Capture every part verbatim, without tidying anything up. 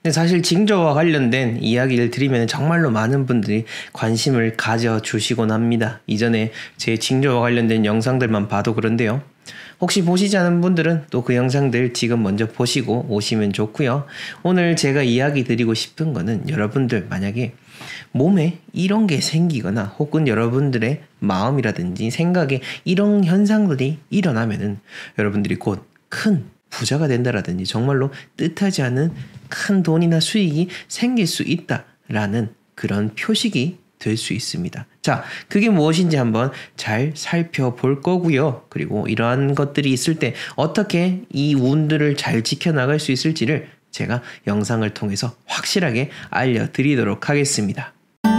근데 사실 징조와 관련된 이야기를 드리면 정말로 많은 분들이 관심을 가져주시곤 합니다. 이전에 제 징조와 관련된 영상들만 봐도 그런데요. 혹시 보시지 않은 분들은 또 그 영상들 지금 먼저 보시고 오시면 좋고요. 오늘 제가 이야기 드리고 싶은 거는 여러분들 만약에 몸에 이런 게 생기거나 혹은 여러분들의 마음이라든지 생각에 이런 현상들이 일어나면은 여러분들이 곧 큰 부자가 된다라든지 정말로 뜻하지 않은 큰 돈이나 수익이 생길 수 있다라는 그런 표식이 될 수 있습니다. 자, 그게 무엇인지 한번 잘 살펴볼 거고요. 그리고 이러한 것들이 있을 때 어떻게 이 운들을 잘 지켜나갈 수 있을지를 제가 영상을 통해서 확실하게 알려드리도록 하겠습니다.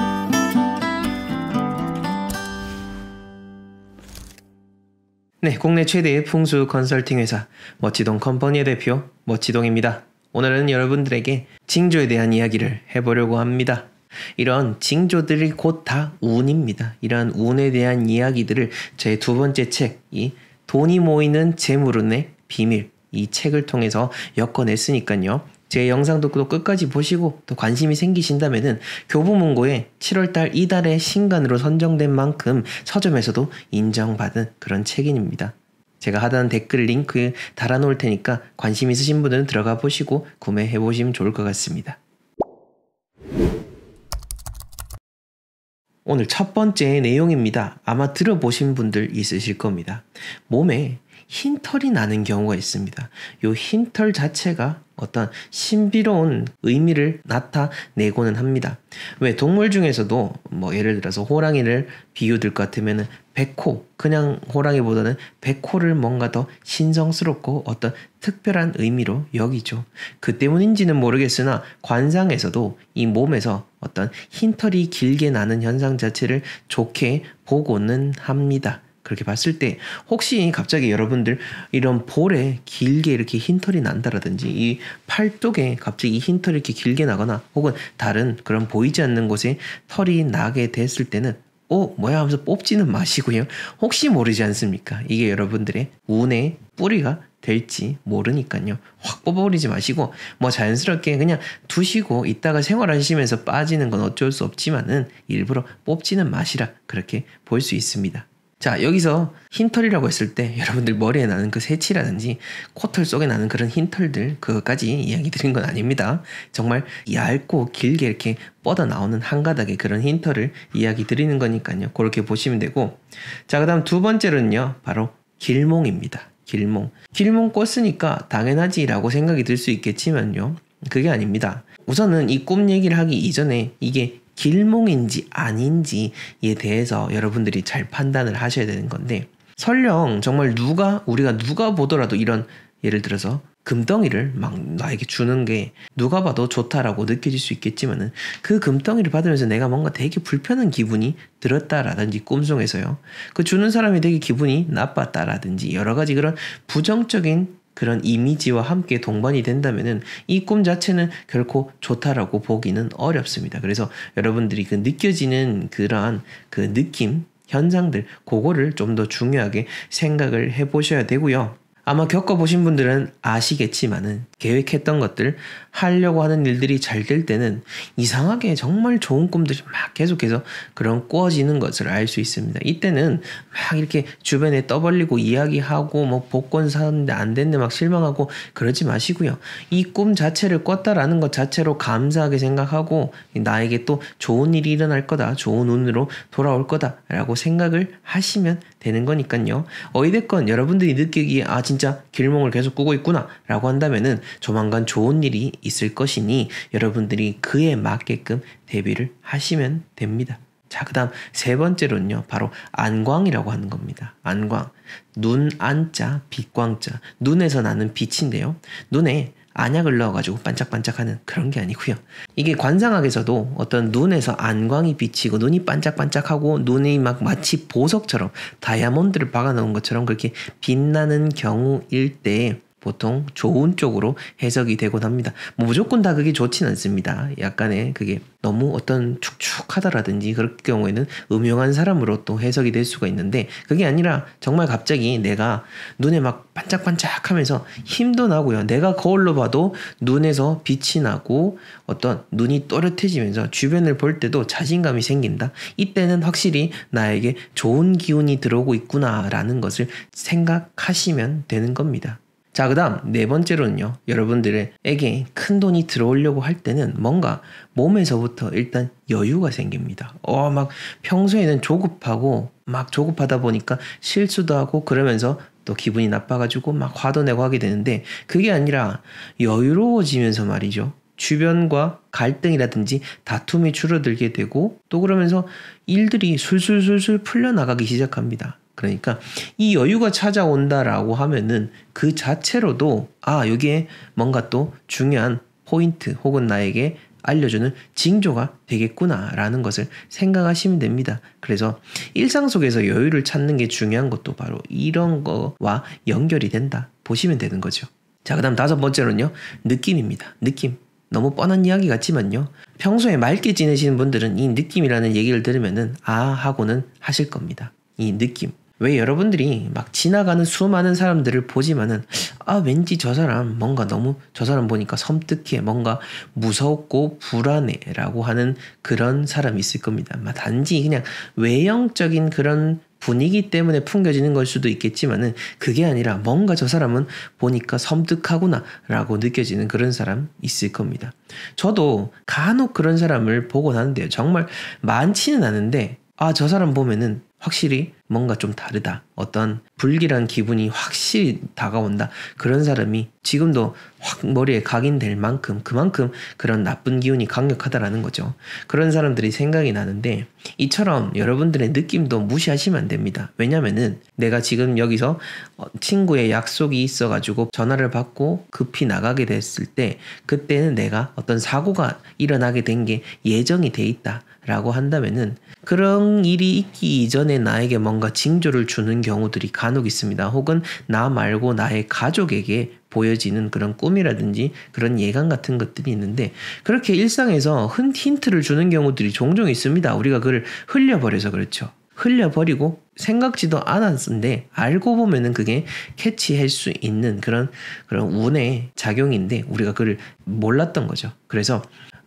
네, 국내 최대의 풍수 컨설팅 회사 멋지동 컴퍼니의 대표 멋지동입니다. 오늘은 여러분들에게 징조에 대한 이야기를 해보려고 합니다. 이런 징조들이 곧 다 운입니다. 이러한 운에 대한 이야기들을 제 두 번째 책, 이 돈이 모이는 재물운의 비밀, 이 책을 통해서 엮어냈으니까요. 제 영상도 또 끝까지 보시고 또 관심이 생기신다면은 교보문고에 칠월달 이달의 신간으로 선정된 만큼 서점에서도 인정받은 그런 책입니다. 제가 하단 댓글 링크 달아놓을 테니까 관심 있으신 분들은 들어가 보시고 구매해 보시면 좋을 것 같습니다. 오늘 첫 번째 내용입니다. 아마 들어보신 분들 있으실 겁니다. 몸에 흰 털이 나는 경우가 있습니다. 이 흰 털 자체가 어떤 신비로운 의미를 나타내고는 합니다. 왜 동물 중에서도 뭐 예를 들어서 호랑이를 비유들 것 같으면 백호, 그냥 호랑이보다는 백호를 뭔가 더 신성스럽고 어떤 특별한 의미로 여기죠. 그 때문인지는 모르겠으나 관상에서도 이 몸에서 어떤 흰 털이 길게 나는 현상 자체를 좋게 보고는 합니다. 그렇게 봤을 때 혹시 갑자기 여러분들 이런 볼에 길게 이렇게 흰털이 난다라든지 이 팔뚝에 갑자기 흰털이 이렇게 길게 나거나 혹은 다른 그런 보이지 않는 곳에 털이 나게 됐을 때는 어 뭐야 하면서 뽑지는 마시고요. 혹시 모르지 않습니까? 이게 여러분들의 운의 뿌리가 될지 모르니까요. 확 뽑아버리지 마시고 뭐 자연스럽게 그냥 두시고 이따가 생활하시면서 빠지는 건 어쩔 수 없지만은 일부러 뽑지는 마시라, 그렇게 볼 수 있습니다. 자, 여기서 흰털이라고 했을 때 여러분들 머리에 나는 그 새치라든지 코털 속에 나는 그런 흰털들, 그것까지 이야기 드린 건 아닙니다. 정말 얇고 길게 이렇게 뻗어 나오는 한 가닥의 그런 흰털을 이야기 드리는 거니까요. 그렇게 보시면 되고, 자, 그 다음 두 번째로는요, 바로 길몽입니다. 길몽. 길몽 꿨으니까 당연하지라고 생각이 들 수 있겠지만요, 그게 아닙니다. 우선은 이 꿈 얘기를 하기 이전에 이게 길몽인지 아닌지에 대해서 여러분들이 잘 판단을 하셔야 되는 건데, 설령 정말 누가 우리가 누가 보더라도 이런 예를 들어서 금덩이를 막 나에게 주는 게 누가 봐도 좋다라고 느껴질 수 있겠지만은 그 금덩이를 받으면서 내가 뭔가 되게 불편한 기분이 들었다라든지 꿈속에서요, 그 주는 사람이 되게 기분이 나빴다라든지 여러 가지 그런 부정적인 그런 이미지와 함께 동반이 된다면은 이 꿈 자체는 결코 좋다라고 보기는 어렵습니다. 그래서 여러분들이 그 느껴지는 그러한 그 느낌, 현상들, 그거를 좀 더 중요하게 생각을 해보셔야 되고요. 아마 겪어보신 분들은 아시겠지만은 계획했던 것들, 하려고 하는 일들이 잘 될 때는 이상하게 정말 좋은 꿈들이 막 계속해서 그런 꾸어지는 것을 알 수 있습니다. 이때는 막 이렇게 주변에 떠벌리고 이야기하고 뭐 복권 사는데 안 됐네 막 실망하고 그러지 마시고요. 이 꿈 자체를 꿨다라는 것 자체로 감사하게 생각하고 나에게 또 좋은 일이 일어날 거다, 좋은 운으로 돌아올 거다 라고 생각을 하시면 되는 거니까요. 어찌됐건 여러분들이 느끼기에 아 진짜 길몽을 계속 꾸고 있구나 라고 한다면은 조만간 좋은 일이 있을 것이니 여러분들이 그에 맞게끔 대비를 하시면 됩니다. 자, 그 다음 세 번째로는요, 바로 안광이라고 하는 겁니다. 안광. 눈 안자, 빛광자. 눈에서 나는 빛인데요, 눈에 안약을 넣어가지고 반짝반짝하는 그런 게 아니고요. 이게 관상학에서도 어떤 눈에서 안광이 비치고 눈이 반짝반짝하고 눈이 막 마치 보석처럼 다이아몬드를 박아놓은 것처럼 그렇게 빛나는 경우일 때 보통 좋은 쪽으로 해석이 되곤 합니다. 뭐 무조건 다 그게 좋진 않습니다. 약간의 그게 너무 어떤 축축하다라든지 그럴 경우에는 음흉한 사람으로 또 해석이 될 수가 있는데, 그게 아니라 정말 갑자기 내가 눈에 막 반짝반짝하면서 힘도 나고요. 내가 거울로 봐도 눈에서 빛이 나고 어떤 눈이 또렷해지면서 주변을 볼 때도 자신감이 생긴다. 이때는 확실히 나에게 좋은 기운이 들어오고 있구나라는 것을 생각하시면 되는 겁니다. 자, 그 다음 네 번째로는요, 여러분들에게 큰 돈이 들어오려고 할 때는 뭔가 몸에서부터 일단 여유가 생깁니다. 어, 막 평소에는 조급하고 막 조급하다 보니까 실수도 하고 그러면서 또 기분이 나빠가지고 막 화도 내고 하게 되는데, 그게 아니라 여유로워지면서 말이죠. 주변과 갈등이라든지 다툼이 줄어들게 되고, 또 그러면서 일들이 술술술술 풀려나가기 시작합니다. 그러니까 이 여유가 찾아온다라고 하면은 그 자체로도 아, 여기에 뭔가 또 중요한 포인트 혹은 나에게 알려주는 징조가 되겠구나라는 것을 생각하시면 됩니다. 그래서 일상 속에서 여유를 찾는 게 중요한 것도 바로 이런 거와 연결이 된다 보시면 되는 거죠. 자, 그 다음 다섯 번째로는요, 느낌입니다. 느낌. 너무 뻔한 이야기 같지만요, 평소에 맑게 지내시는 분들은 이 느낌이라는 얘기를 들으면은 아 하고는 하실 겁니다. 이 느낌. 왜 여러분들이 막 지나가는 수많은 사람들을 보지만은 아, 왠지 저 사람 뭔가 너무 저 사람 보니까 섬뜩해, 뭔가 무섭고 불안해 라고 하는 그런 사람이 있을 겁니다. 막 단지 그냥 외형적인 그런 분위기 때문에 풍겨지는 걸 수도 있겠지만은 그게 아니라 뭔가 저 사람은 보니까 섬뜩하구나 라고 느껴지는 그런 사람 있을 겁니다. 저도 간혹 그런 사람을 보곤 하는데요. 정말 많지는 않은데 아, 저 사람 보면은 확실히 뭔가 좀 다르다, 어떤 불길한 기분이 확실히 다가온다, 그런 사람이 지금도 확 머리에 각인될 만큼 그만큼 그런 나쁜 기운이 강력하다라는 거죠. 그런 사람들이 생각이 나는데, 이처럼 여러분들의 느낌도 무시하시면 안 됩니다. 왜냐면은 내가 지금 여기서 친구의 약속이 있어가지고 전화를 받고 급히 나가게 됐을 때, 그때는 내가 어떤 사고가 일어나게 된 게 예정이 돼 있다 라고 한다면은 그런 일이 있기 이전에 나에게 뭔가 징조를 주는 경우들이 간혹 있습니다. 혹은 나 말고 나의 가족에게 보여지는 그런 꿈이라든지 그런 예감 같은 것들이 있는데, 그렇게 일상에서 힌트를 주는 경우들이 종종 있습니다. 우리가 그걸 흘려버려서 그렇죠. 흘려버리고 생각지도 않았는데 알고 보면은 그게 캐치할 수 있는 그런 그런 운의 작용인데 우리가 그걸 몰랐던 거죠. 그래서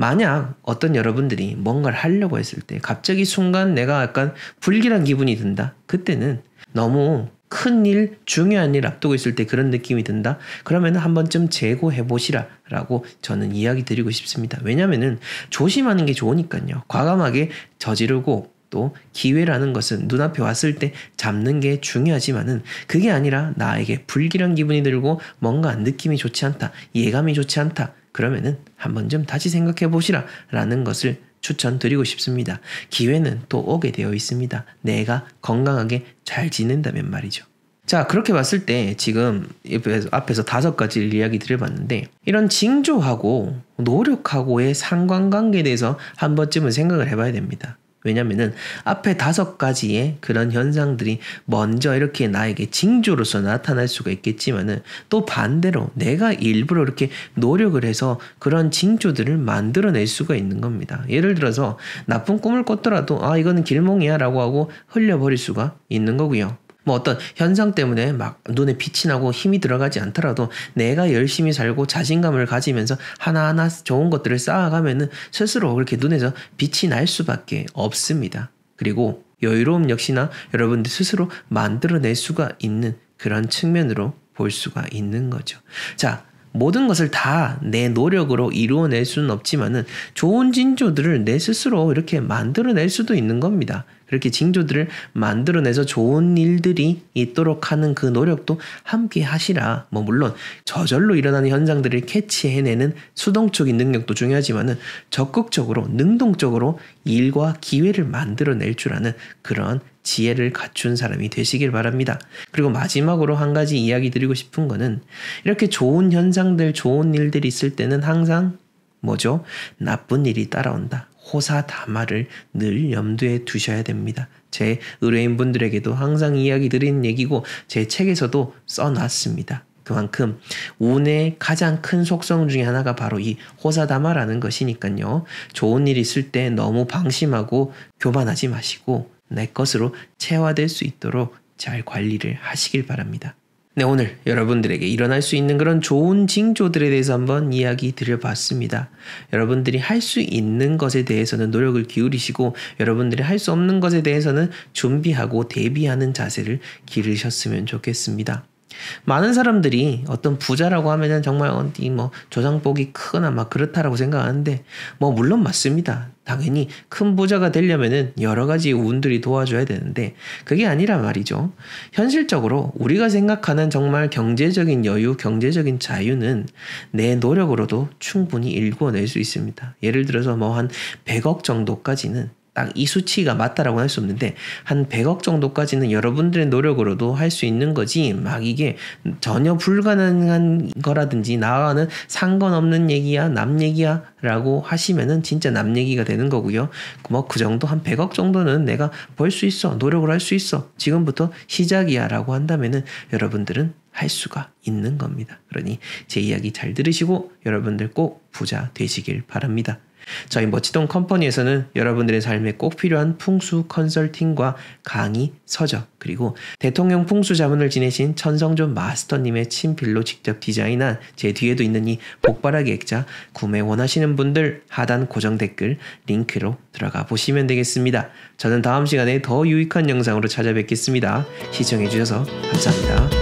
만약 어떤 여러분들이 뭔가를 하려고 했을 때 갑자기 순간 내가 약간 불길한 기분이 든다. 그때는 너무 큰일, 중요한 일 앞두고 있을 때 그런 느낌이 든다. 그러면 한 번쯤 재고해 보시라 라고 저는 이야기 드리고 싶습니다. 왜냐면은 조심하는 게 좋으니까요. 과감하게 저지르고 또 기회라는 것은 눈앞에 왔을 때 잡는 게 중요하지만은 그게 아니라 나에게 불길한 기분이 들고 뭔가 느낌이 좋지 않다, 예감이 좋지 않다. 그러면은 한 번쯤 다시 생각해 보시라 라는 것을 추천드리고 싶습니다. 기회는 또 오게 되어 있습니다. 내가 건강하게 잘 지낸다면 말이죠. 자, 그렇게 봤을 때 지금 앞에서 다섯 가지를 이야기 드려봤는데, 이런 징조하고 노력하고의 상관관계에 대해서 한 번쯤은 생각을 해봐야 됩니다. 왜냐면은 앞에 다섯 가지의 그런 현상들이 먼저 이렇게 나에게 징조로서 나타날 수가 있겠지만은 또 반대로 내가 일부러 이렇게 노력을 해서 그런 징조들을 만들어낼 수가 있는 겁니다. 예를 들어서 나쁜 꿈을 꿨더라도 아, 이거는 길몽이야 라고 하고 흘려버릴 수가 있는 거고요. 뭐 어떤 현상 때문에 막 눈에 빛이 나고 힘이 들어가지 않더라도 내가 열심히 살고 자신감을 가지면서 하나하나 좋은 것들을 쌓아가면은 스스로 그렇게 눈에서 빛이 날 수밖에 없습니다. 그리고 여유로움 역시나 여러분들 스스로 만들어낼 수가 있는 그런 측면으로 볼 수가 있는 거죠. 자, 모든 것을 다 내 노력으로 이루어낼 수는 없지만은 좋은 징조들을 내 스스로 이렇게 만들어낼 수도 있는 겁니다. 그렇게 징조들을 만들어내서 좋은 일들이 있도록 하는 그 노력도 함께 하시라. 뭐 물론 저절로 일어나는 현상들을 캐치해내는 수동적인 능력도 중요하지만은 적극적으로 능동적으로 일과 기회를 만들어낼 줄 아는 그런 지혜를 갖춘 사람이 되시길 바랍니다. 그리고 마지막으로 한 가지 이야기 드리고 싶은 거는, 이렇게 좋은 현상들, 좋은 일들이 있을 때는 항상 뭐죠? 나쁜 일이 따라온다. 호사다마를 늘 염두에 두셔야 됩니다. 제 의뢰인분들에게도 항상 이야기 드리는 얘기고 제 책에서도 써놨습니다. 그만큼 운의 가장 큰 속성 중에 하나가 바로 이 호사다마라는 것이니까요. 좋은 일 있을 때 너무 방심하고 교만하지 마시고 내 것으로 체화될 수 있도록 잘 관리를 하시길 바랍니다. 네, 오늘 여러분들에게 일어날 수 있는 그런 좋은 징조들에 대해서 한번 이야기 드려봤습니다. 여러분들이 할 수 있는 것에 대해서는 노력을 기울이시고 여러분들이 할 수 없는 것에 대해서는 준비하고 대비하는 자세를 기르셨으면 좋겠습니다. 많은 사람들이 어떤 부자라고 하면은 정말 어디 뭐 조상복이 크거나 막 그렇다라고 생각하는데 뭐 물론 맞습니다. 당연히 큰 부자가 되려면은 여러 가지 운들이 도와줘야 되는데 그게 아니라 말이죠. 현실적으로 우리가 생각하는 정말 경제적인 여유, 경제적인 자유는 내 노력으로도 충분히 일궈낼 수 있습니다. 예를 들어서 뭐 한 백억 정도까지는 딱 이 수치가 맞다라고 할 수 없는데 한 백억 정도까지는 여러분들의 노력으로도 할 수 있는 거지 막 이게 전혀 불가능한 거라든지 나와는 상관없는 얘기야 남 얘기야 라고 하시면은 진짜 남 얘기가 되는 거고요. 뭐 그 정도 한 백억 정도는 내가 벌 수 있어 노력을 할 수 있어 지금부터 시작이야 라고 한다면은 여러분들은 할 수가 있는 겁니다. 그러니 제 이야기 잘 들으시고 여러분들 꼭 부자 되시길 바랍니다. 저희 멋지동 컴퍼니에서는 여러분들의 삶에 꼭 필요한 풍수 컨설팅과 강의, 서적, 그리고 대통령 풍수 자문을 지내신 천성존 마스터님의 친필로 직접 디자인한 제 뒤에도 있는 이 복바라기 액자 구매 원하시는 분들 하단 고정 댓글 링크로 들어가 보시면 되겠습니다. 저는 다음 시간에 더 유익한 영상으로 찾아뵙겠습니다. 시청해주셔서 감사합니다.